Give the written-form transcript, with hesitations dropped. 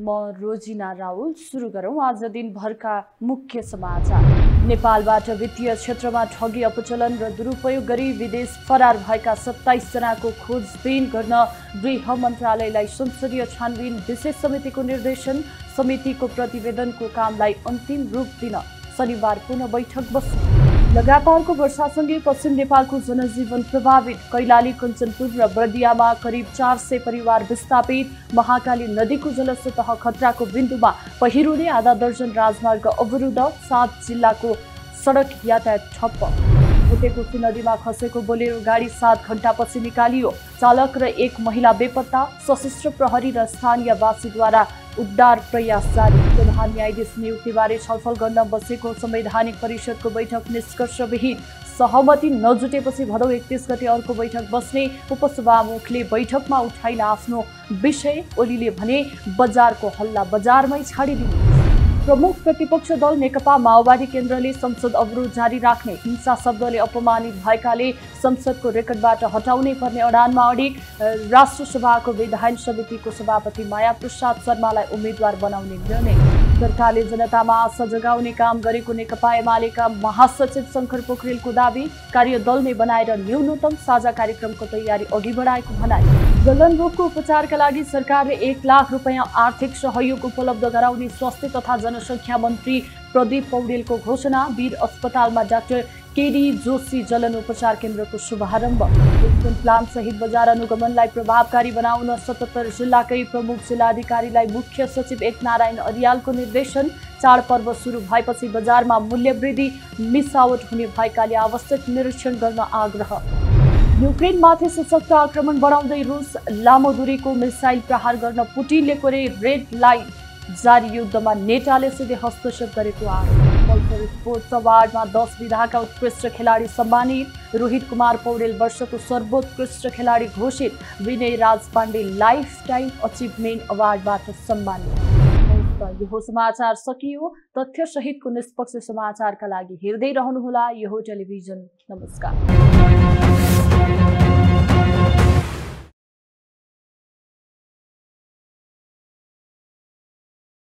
म रोजिना राउल। सुरु गरौँ आज दिनभरका मुख्य समाचार। नेपालबाट वित्तीय क्षेत्रमा ठगी, अपचलन र दुरुपयोग गरी विदेश फरार भएका 27 जनाको खोजबिन गर्न गृह मन्त्रालयलाई संसदीय छानबिन विशेष समितिको निर्देशन। समितिको प्रतिवेदनको कामलाई अन्तिम रूप दिन शनिबार पुनः बैठक बस्यो। लगातारको वर्षासँगै पश्चिम नेपालको जनजीवन प्रभावित। कैलाली, कञ्चनपुर र बर्दियामा करिब 400 परिवार विस्थापित। महाकाली नदीको जलसतह खतराको बिन्दुमा। पहिरोले आधा दर्जन राजमार्ग अवरुद्ध। 7 जिल्लाको सडक यातायात ठप्प। भुटेकोसी नदीमा खसेको बोलेरो गाडी 7 घण्टापछि निकालियो। चालक र एक महिला बेपत्ता। सशस्त्र प्रहरी र स्थानीयवासीद्वारा उद्धार प्रयास जारी। प्रधान न्यायाधीश नियुक्तिबारे छलफल गर्न बसेको संवैधानिक परिषदको बैठक निष्कर्षविहीन। सहमति नजुटेपछि भदौ 31 गते अर्को बैठक बस्ने उपसभामुखले बैठकमा उठाइन आफ्नो विषय। ओलीले भने बजारको हल्ला बजारमै छाडिदिनु। प्रमुख प्रतिपक्ष दल नेकपा माओवादी केन्द्रले संसद अवरोध जारी राख्ने। हिंसा शब्दले अपमानित भएकाले संसदको रेकर्डबाट हटाउनै पर्ने अडानमा अडिग। राष्ट्रसभाको विधायन समितिको सभापति माया प्रसाद शर्मालाई उम्मेद्वार बनाउने निर्णय। सरकारले जनतामा आशा जगाउने काम गरेको नेकपा एमालेका महासचिव शङ्कर पोखरेलको दावी। कार्यदल नै बनाएर न्यूनतम साझा कार्यक्रमको तयारी अघि बढाएको भनाई। जलन रोगको उपचारका लागि सरकारले 1 लाख रुपैयाँ आर्थिक सहयोग उपलब्ध गराउने स्वास्थ्य तथा जनसङ्ख्या मन्त्री प्रदीप पौडेलको घोषणा। वीर अस्पतालमा डाक्टर केडी जोशी जलन उपचार केन्द्रको शुभारम्भ। एक्सन प्लान सहित बजार अनुगमनलाई प्रभावकारी बनाउन 77 जिल्लाकै प्रमुख जिल्लाधिकारीलाई मुख्य सचिव एकनारायण अर्यालको निर्देशन। चाडपर्व सुरु भएपछि बजारमा मूल्य वृद्धि, मिसावट हुने भएकाले आवश्यक निरीक्षण गर्न आग्रह। युक्रेनमाथि सशक्त आक्रमण बढाउँदै रुस। लामो दूरीको मिसाइल प्रहार गर्न पुटिनले कोरे रेड लाइन जारी। युद्धमा नेटाले सिधै हस्तक्षेप गरेको आरोप। पल्सर स्पोर्ट्स अवार्डमा 10 विधाका उत्कृष्ट खेलाडी सम्मानित। रोहित कुमार पौडेल वर्षको सर्वोत्कृष्ट खेलाडी घोषित। विनय राज पाण्डे लाइफटाइम अचिभमेन्ट अवार्डबाट सम्मानित। यो समाचार सकियो। तथ्य सहितको निष्पक्ष समाचारका लागि हेर्दै रहनुहोला यो टेलिभिजन। नमस्कार।